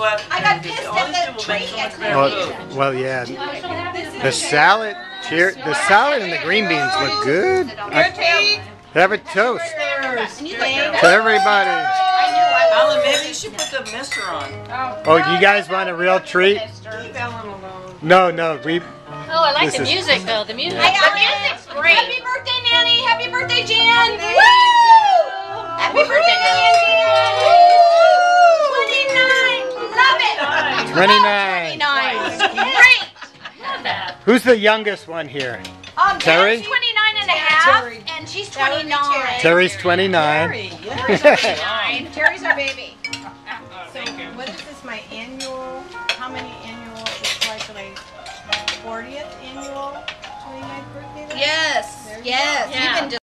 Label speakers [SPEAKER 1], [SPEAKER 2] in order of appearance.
[SPEAKER 1] what?
[SPEAKER 2] I got pissed at the tree yesterday.
[SPEAKER 3] Well, yeah. The salad, the salad and the green beans look good. Have a toast to everybody.
[SPEAKER 1] Alan, maybe you should put the mister on.
[SPEAKER 3] Oh, you guys want a real treat?
[SPEAKER 1] Leave Alan alone.
[SPEAKER 3] No, we.
[SPEAKER 4] Oh, I like
[SPEAKER 3] This
[SPEAKER 4] the
[SPEAKER 3] is-
[SPEAKER 4] music though. The music's great.
[SPEAKER 2] Happy birthday, Nanny! Happy birthday, Jan!
[SPEAKER 4] Birthday.
[SPEAKER 2] Woo! Happy birthday, Nanny and Jan! 29! Love it!
[SPEAKER 3] 29.
[SPEAKER 2] 29. Great!
[SPEAKER 4] Love that.
[SPEAKER 3] Who's the youngest one here? Terry?
[SPEAKER 2] Dan's 29 and a half, and she's 29.
[SPEAKER 3] Terry's 29.
[SPEAKER 2] Terry's our baby.
[SPEAKER 5] So, what is this, my annual, how many annual, it's like my 40th annual 29th birthday?
[SPEAKER 2] Yes, yes.
[SPEAKER 4] Yeah.
[SPEAKER 2] You've been just